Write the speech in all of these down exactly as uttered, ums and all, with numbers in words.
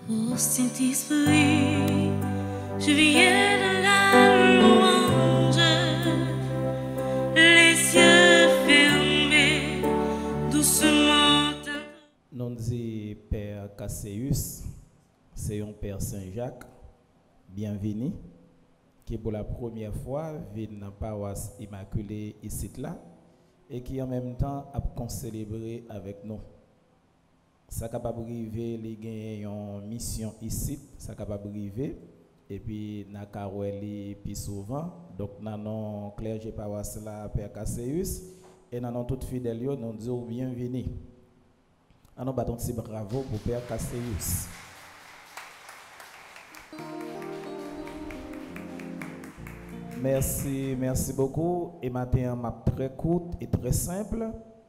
Ô Saint-Esprit, je viens de la louange, les yeux fermés, doucement. Nous dit Père Casséus, c'est un Père Saint-Jacques, bienvenue, qui pour la première fois vient dans la paroisse Immaculée ici là, et qui en même temps a concélébré avec nous. Ça capable arriver les gagne une mission ici, ça capable arriver et puis na Karweli puis souvent donc dans non clergé paroisse là Père Casséus et dans non toute fidèle nous disons bienvenue. On nous battons si bravo pour Père Casséus. Merci, merci beaucoup. Et matin m'a très courte et très simple.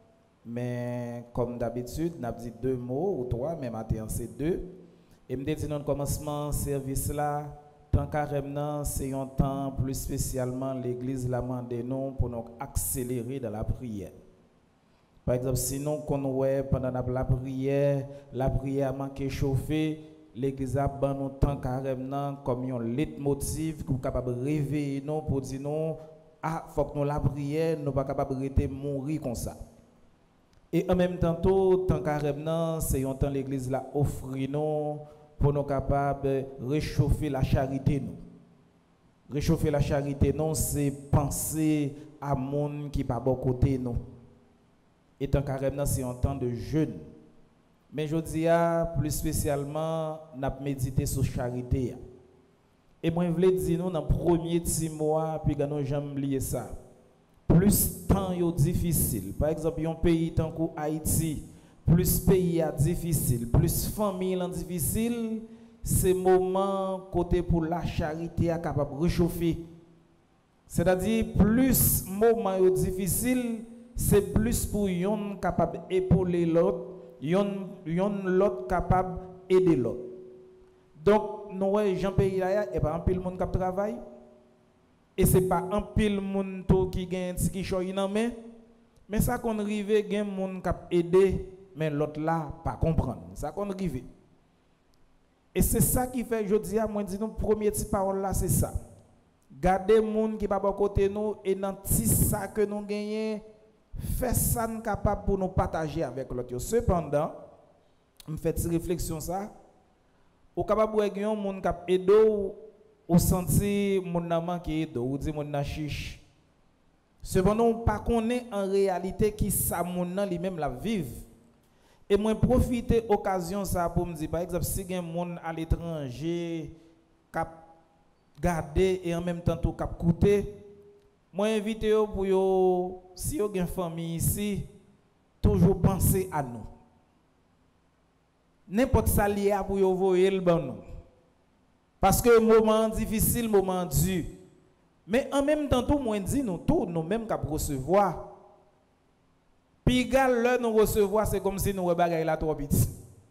Mais comme d'habitude, nous avons dit deux mots ou trois, mais maintenant c'est deux. Et me dit dans le commencement service là, tant carrément c'est un temps plus spécialement l'église l'a demandé nous pour nous accélérer dans la prière. Par exemple, sinon qu'on ouais pendant la prière, la prière a manqué chauffer, l'église a ban nous temps carrément comme un leitmotiv pour capable réveiller nous pour dire non ah faut que nous la prière, nous pas capable rester mourir comme ça. Et en même temps, tout tant carrément, c'est un temps l'église l'a offert nous pour nous capables de réchauffer la charité nous. Réchauffer la charité nous, c'est penser à monde qui pas bon côté nous. Et tant carrément, c'est un temps de jeûne. Mais je dis plus spécialement, n'a médité sur charité. Et moi je voulais dire nous dans le premier six mois puis nous jamais oublier ça. Plus temps est difficile. Par exemple, un pays tant que Haïti, plus pays est difficile, plus famille est difficile, c'est moment côté pour la charité est capable de réchauffer. C'est-à-dire plus moment est difficile, c'est plus pour yon capable épauler l'autre, yon yon l'autre capable aider l'autre. Donc nous Jean pays là et pas un pile monde qui travaille. Et ce n'est pas un pile monde qui gagne qui choy nan main, mais ça qu'on rive gagne monde qui aider mais l'autre là pas comprendre. Ça qu'on rive. Et c'est ça qui fait je dis à moi dit nous premier petit parole là c'est ça. Garder monde qui pas bon côté nous et dans petit ça que nous gagnons faire ça nous capable pour nous partager avec l'autre. Cependant, me fait une réflexion ça, au capable de gagner monde qui aider ou senti mon nama qui est ou dit mon nachiche. Cependant, on pas connaît en réalité qui ça mon nan lui-même la vive. Et moi profiter occasion ça pour me dire par exemple si un monde à l'étranger cap garder et en même temps tout cap coûter, moi invite yo pour yo si yo gen famille ici toujours penser à nous. N'importe ça lié pour yo voyer le ban nous. Parce que moment difficile, moment dur. Mais en même temps, tout le monde dit, nous tous, nous-mêmes, qu'à recevoir. Puis, là, nous recevoir, c'est comme si nous bagaille la trop petit.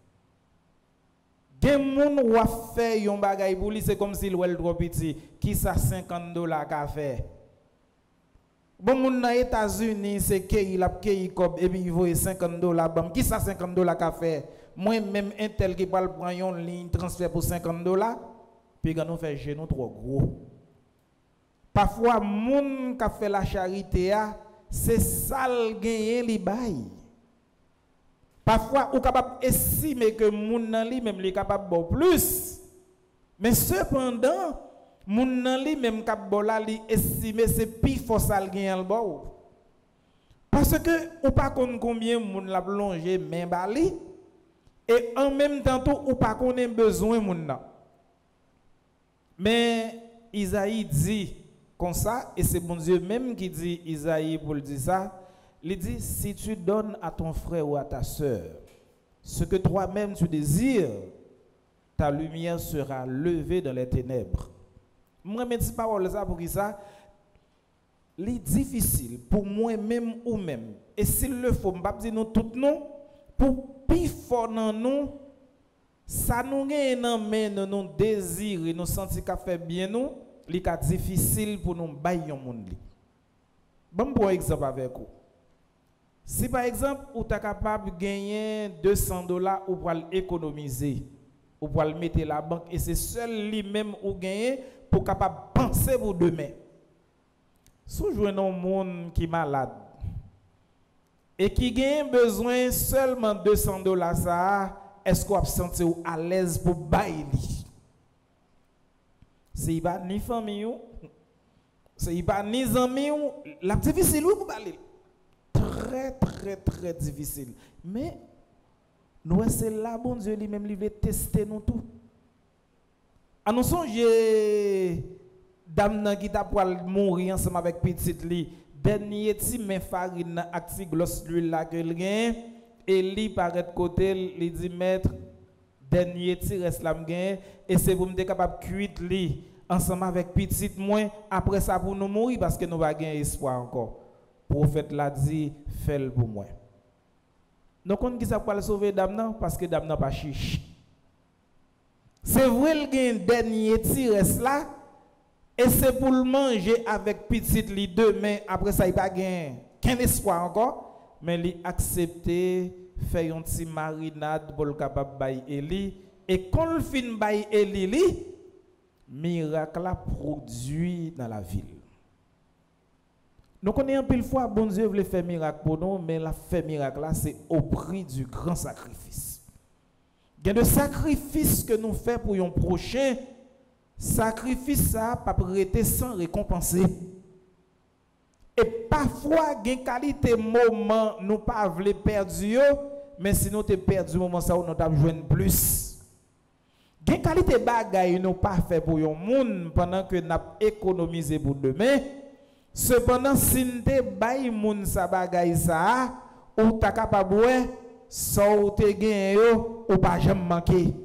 Des gens qui ont fait un bagaille pour lui, c'est comme si le trop petit. Qui ça cinquante dollars qu'a fait? Bon, moun dans les États-Unis, c'est qu'il a payé comme et puis il vaut cinquante dollars. Qui ça cinquante dollars qu'a fait? Moi-même, un tel qui parle prendre une ligne transfert pour cinquante dollars. Puis quand nous fait genou trop gros. Parfois moun qui fait la charité c'est ça le gagner li bail. Parfois ou capable estimer que moun nan li même li capable bon plus. Mais cependant moun nan li même cap bon là li estimer c'est pi fort ça le gagner le bon. Parce que ou pas connait combien moun la plongé main bali et en même temps tout ou pas connait besoin moun nan. Mais Isaïe dit comme ça, et c'est bon Dieu même qui dit Isaïe pour le dire ça, il dit si tu donnes à ton frère ou à ta sœur ce que toi-même tu désires, ta lumière sera levée dans les ténèbres. Moi, je dis parole ça pour qui ça? C'est difficile pour moi-même ou même. Et s'il le faut, je ne vais pas dire nous tous nous, pour plus fort dans nous, ça nous gagne dans nous désir et nous sentir qu'a fait bien nous, li ka difficile pour nous bailler yon monde li. Bon pour exemple avec vous. Si par exemple, vous êtes capable de gagner deux cents dollars ou pour économiser, ou pour le mettre la banque et c'est seul lui-même ou gagner pour capable penser pour demain. Si vous jouez un monde qui est malade et qui a besoin seulement de deux cents dollars, ça, est-ce qu'on va se sentir à l'aise pour bailler? C'est pas ni famille, c'est pas ni amis, la difficile pour bailler. Très, très, très difficile. Mais nous, c'est là, bon Dieu, lui-même, il veut tester nous tout. À nous songer, dame qui t'a pour mourir ensemble avec petite li, dernier ti mais farine acti gloss l'huile là que il gagne et li paraît côté li dit maître dernier ti reste là m'gain et c'est pour me capable cuire li ensemble avec petite moins après ça pour nous mourir parce que nous pas gain espoir encore. Prophète l'a dit fais-le pour moi. Nous connaissons qui ça pour sauver dame non parce que dame n'a pas chiche. C'est vrai le gain dernier ti reste là. Et c'est pour le manger avec petite li demain, après ça, il n'y a pas qu'un espoir encore, mais il accepter faire une petite marinade pour le capable bailler Eli. Et quand le fin bailler Eli, li, miracle a produit dans la ville. Nous connaissons pile fois, bon Dieu veut faire miracle pour nous, mais la fait miracle là, c'est au prix du grand sacrifice. Il y a des sacrifices que nous faisons pour un prochain. Sacrifice ça pas prêter sans récompenser. Et parfois gain qualité moment nous pas vle perdu mais si nous te perdu moment ça nous t'a joindre plus. Gain qualité bagay nous pas fait pour yon moun pendant que n'a économisé pour demain. Cependant si te bay moun sa bagay ça ou ta capable ça ou te gain yo ou pas jamais manquer.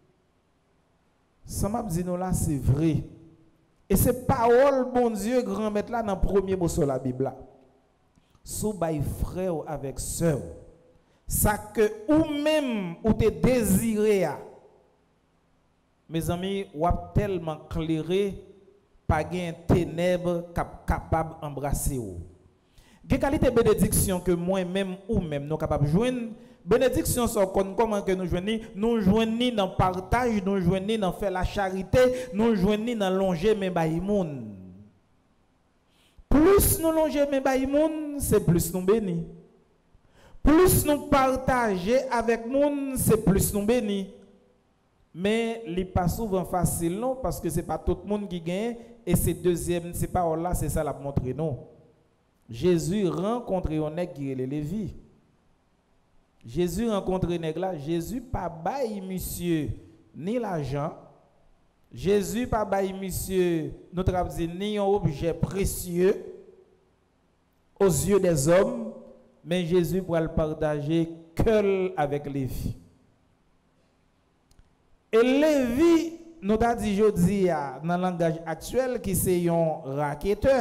Ça m'a dit nous là c'est vrai. Et c'est parole bon Dieu grand maître là dans le premier mot sur la Bible là. Sous bay frère avec sœur. Ça que ou même ou te désiré à. Mes amis, ou a tellement clairé pas gain ténèbres cap capable embrasser ou. Quelle qualité bénédiction que moi même ou même nous capable joindre. Bénédiction sont comment que nous joignons, nous joignons dans le partage, nous joignons dans faire la charité, nous joignons dans longer mes baïmoun. Plus nous longer mes baïmoun, c'est plus nous bénis. Plus nous partager avec moun, c'est plus nous bénis. Mais ce n'est pas souvent facile non parce que c'est pas tout le monde qui gagne et c'est deuxième, c'est pas là, c'est ça la montrer non. Jésus rencontre un nègre qui est Lévi. Jésus rencontre nègre là, Jésus pas bail monsieur ni l'argent. Jésus pas bail monsieur notre dit ni un objet précieux aux yeux des hommes, mais Jésus pour le partager que avec Lévi. Et Lévi nous a dit jodi dans le langage actuel qui c'est un raquetteur.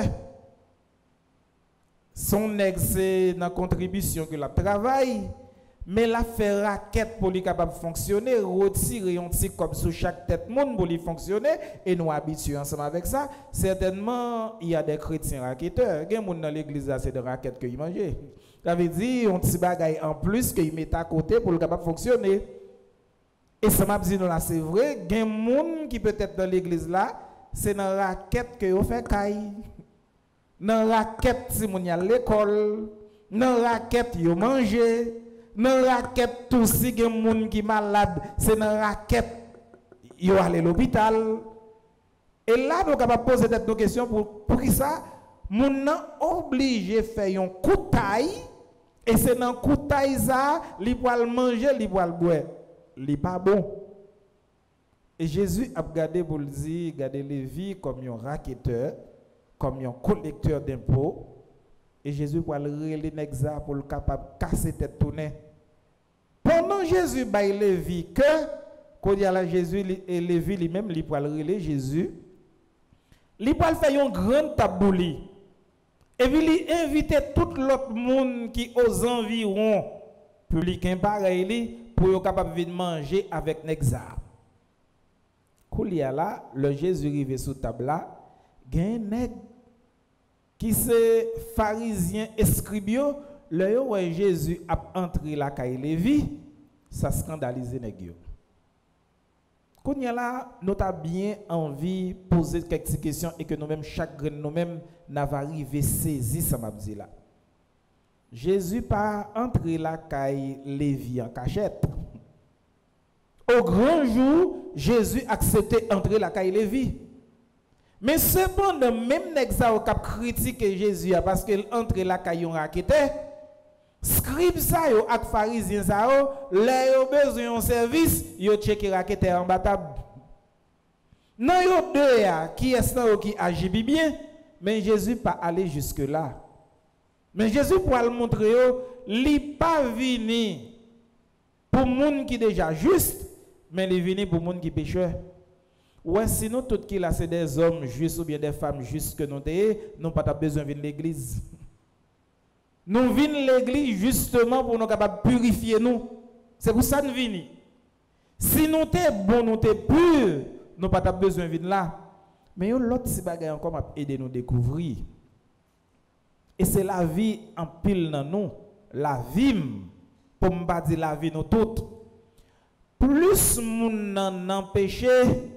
Son nègre c'est dans contribution que la travail. Mais la fait raquette pour lui capable de fonctionner, retirer un petit comme sur chaque tête monde pour lui fonctionner et nous habituer ensemble avec ça. Certainement, il y a des chrétiens raquetteurs. Il y a des gens dans l'église, c'est des raquettes qu'ils mangent. Ça veut dire un petit bagage en plus qu'ils mettent à côté pour le capable de fonctionner. Et ça m'a dit, c'est vrai, il y a des gens qui peut être dans l'église là, c'est dans la raquette que vous faites caille. Dans la raquette, si vous à l'école, dans la raquette, vous mangez. Dans la raquette, tout si il y a des gens qui sont malades, c'est dans la raquette, ils vont aller à l'hôpital. Et là, nous sommes poser nos questions pour, pour qui ça? Nous sommes obligés de faire un coup de taille, et c'est dans le coup de taille ça, ils vont manger, ils vont boire. Ce n'est pas bon. Et Jésus a regardé pour le dire, regardez Lévi comme un raquetteur, comme un collecteur d'impôts. Et Jésus va le relayer pour le capable de casser tête tournée. Pendant Jésus baille Lévi que quand il y a là Jésus et Lévi lui-même il va le relayer Jésus. Il va faire un grand tabouli. Et puis il invite tout l'autre monde qui aux environs publics pareil pour être capable de manger avec Nexa. Quand il y a là le Jésus arrive sous table là, il y a un nègre qui c'est pharisien escribio, le où Jésus a entré la caille Lévi, ça scandalise nèg yo. Quand y a là, nous avons bien envie de poser quelques questions et que nous-mêmes, chaque grain, nous-mêmes, n'avons arrivé saisir ça m'a dit là. Jésus pas entré la caille Lévi en cachette. Au grand jour, Jésus acceptait entrer la caille Lévi. Mais cependant, même n'exa au cap critique Jésus parce qu'il entre la caille on raqueté. Scribe ça yo ak pharisien ça yo, les yo besoin un service, yo checker raqueté en batable. Non yo deux ya qui est ça qui agit bien, mais Jésus pas aller jusque là. Mais Jésus pour le montrer yo, li pas venu pour monde qui déjà juste, mais il venu pour monde qui pécheur. Ouais, sinon tout qui là c'est des hommes justes ou bien des femmes justes que nous t'es, nous pas besoin de venir l'église. Nous venons l'église justement pour nous capables de purifier nous. C'est pour ça que nous venons. Si nous sommes bons, nous sommes purs, nous n'avons pas besoin de venir là. Mais l'autre petit bagage encore m'a aidé nous découvrir. Et c'est la vie en pile dans nous. La vie, pour ne pas dire la vie nous toutes. Plus moun nan péché,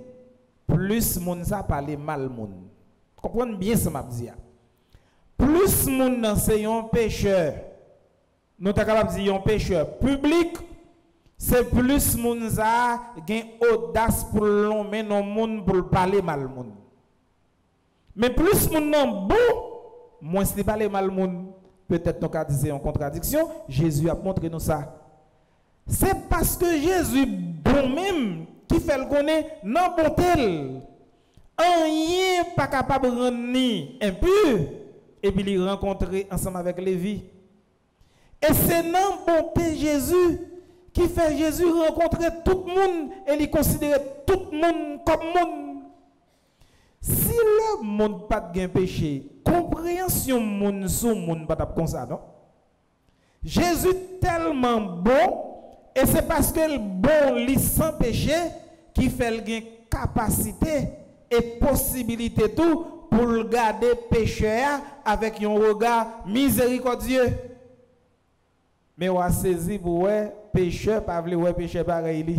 plus moun ça parle mal moun. Comprenez bien ce que m'a dit. Plus moun nan c'est un pécheur, nous sommes capables de dire un pécheur public, c'est plus moun ça gen audace pour l'homme non moun pour parler mal moun. Mais plus moun nan bon, moins c'est parler mal moun. Peut-être nous avons dit en contradiction, Jésus a montré nous ça. C'est parce que Jésus bon même qui fait le connaître non bon tel. Rien pas capable de rendre ni impur. Et puis il rencontrer ensemble avec Lévi. Et c'est non bonté Jésus qui fait Jésus rencontrer tout le monde et il considérer tout le monde comme monde. Si le monde pas de péché, compréhension monde sous monde pas comme ça non. Jésus tellement bon et c'est parce que le bon lit sans péché qui fait le gain capacité et possibilité tout pour le garder pécheur avec un regard miséricordieux. Mais on a saisi pour ouais pécheur pas vle ouais pécheur pareil.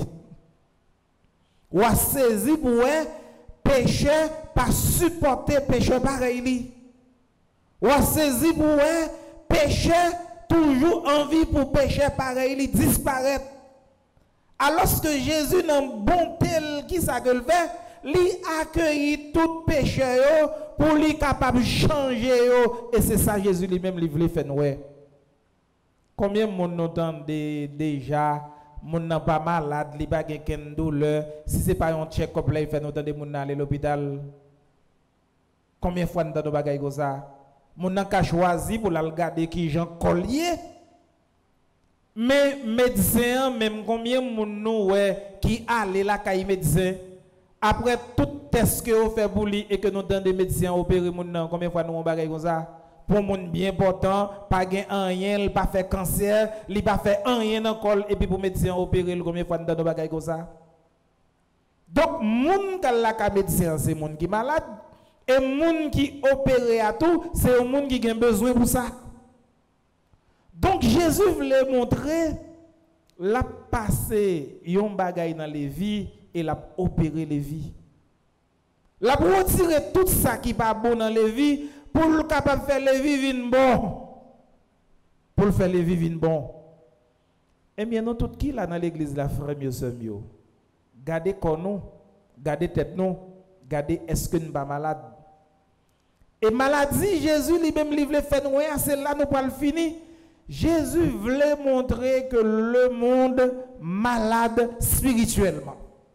On a saisi pour ouais pécheur pas supporter pécheur pareil. On a saisi pour ouais pécheur toujours envie pour pécheur pareil disparaître. Alors que Jésus n'a bon tel qui ça que le fait, lui accueillit tout pécheur pour lui capable de changer et c'est ça Jésus lui-même lui voulait faire nous. Combien de monde entend déjà mon n'a pas malade, li pas gen douleur, si c'est pas un check-up là il fait nous des monde aller à l'hôpital. Combien de fois nous entend bagay comme ça? Mon n'a ka choisi pour la regarder qui Jean Collier. Mais médecin même combien de monde qui allait là kay médecin après tout test que vous faites pour lui et que nous donnons des médecins opérer moun combien de fois nous on bagay comme ça pour moun bien important pas gain rien il pas fait cancer il pas fait rien dans col et puis pour médecin opérer combien de fois nous donnons bagay comme ça donc moun qui la ka médecin c'est moun qui malade et moun qui opérer à tout c'est moun qui a besoin pour ça. Donc Jésus voulait montrer la passé yon bagay dans les vies et l'a opéré les vies. La retirer tout ça qui pas bon dans les vies pour le capable faire les vies vin bon. Pour le faire les vies vin bon. Eh bien nous tout qui là dans l'église la frère mieux sœur mieux. Gardez corps nous, gardez tête nous, gardez est-ce que nous pas malade. Et maladie Jésus lui-même lui voulait faire nous c'est là nous pas le finir. Jésus voulait montrer que le monde malade spirituellement.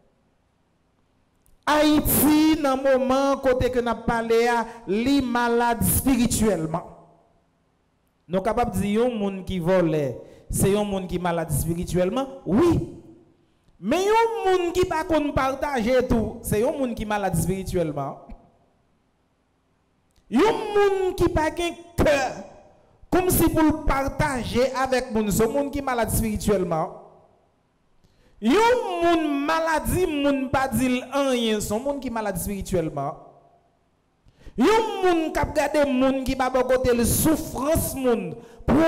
Haïti, dans le moment côté que nous avons parlé, les malades spirituellement. Nous sommes capables de dire que les gens qui volent, c'est un monde qui est malade spirituellement. Oui. Mais un monde qui ne peut pas partager tout, c'est un monde qui est malade spirituellement. Un monde qui n'a pas de cœur, comme si pour le partager avec les gens, c'est un monde qui est malade spirituellement. Yon moun maladie moun pas dit rien son monde qui malade spirituellement. Yon moun k'ap gade moun qui pas bon côté le souffrance moun,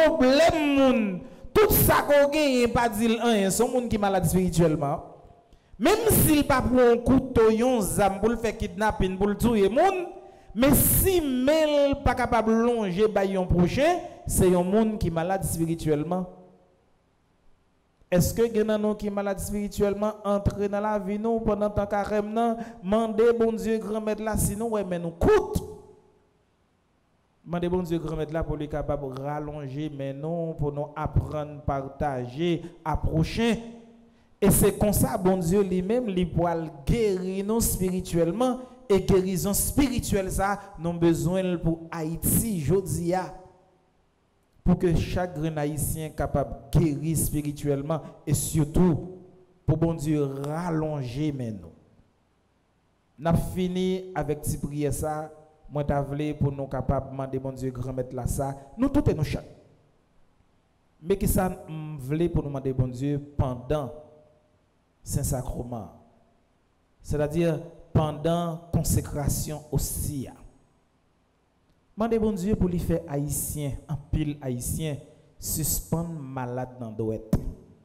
problème moun, tout ça qu'on gagne pas dit rien son monde qui malade spirituellement. Même s'il pas pour un couteau, yon zam pour le faire kidnapping, pour le tuer moun, mais si mel pas capable de longer ba yon prochain, c'est un monde qui malade spirituellement. Est-ce que gen qui malade spirituellement entre dans la vie nous pendant tant carême nan, mandez bon Dieu grand maître là sinon ouais mais nous coûte. Mandez bon Dieu grand maître là pour lui capable rallonger mais non pour nous apprendre partager approcher. Et c'est comme ça, bon Dieu lui-même, lui pour guérir nous spirituellement. Et guérison spirituelle, ça, nous avons besoin pour Haïti, Jodia. Pour que chaque haïtien capable de guérir spirituellement. Et surtout, pour bon Dieu rallonger nous. Nous avons fini avec cette prière, ça. Moi, je voulais pour nous capables de demander, bon Dieu, grand mettre là, ça. Nous tous et nous chaque. Mais que ça, nous voulons pour nous demander, bon Dieu, pendant Saint-Sacrement. C'est-à-dire pendant consécration aussi. Mandez bon Dieu pour lui faire haïtien, en pile haïtien, suspendre malade dans douette.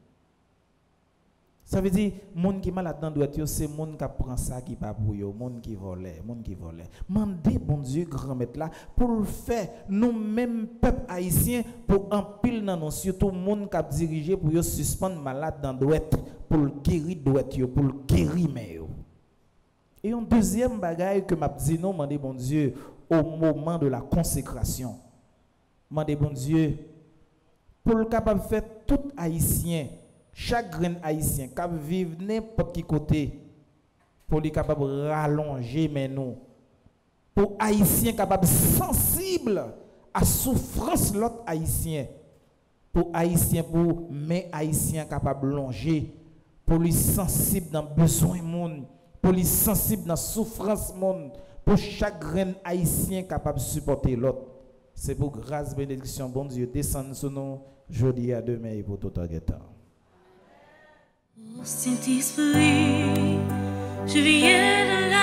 Ça veut dire, monde qui malade dans douette, c'est monde qui prend ça qui pas pour yo, monde qui vole, monde qui vole. Mandez bon Dieu grand maître là pour le faire nous-mêmes peuple haïtien pour en pile dans nous, surtout monde qui diriger pour yo suspendre malade dans douette. Pour le guérir douette pour le guérir mais et un deuxième bagaille que m'a dit non mandé bon Dieu au moment de la consécration mandé bon Dieu pour le capable faire tout haïtien chaque grain haïtien qui vivre n'importe quel côté pour les capable rallonger mais nous pour haïtien capable sensible à souffrance l'autre haïtien pour haïtien pour mais haïtien capable longer pour lui sensible dans besoin monde, pour lui sensible dans souffrance monde, pour chaque grain haïtien capable de supporter l'autre. C'est pour grâce, bénédiction, bon Dieu, descendre sur nous, jeudi à demain et pour tout un temps. Saint-Esprit, je viens de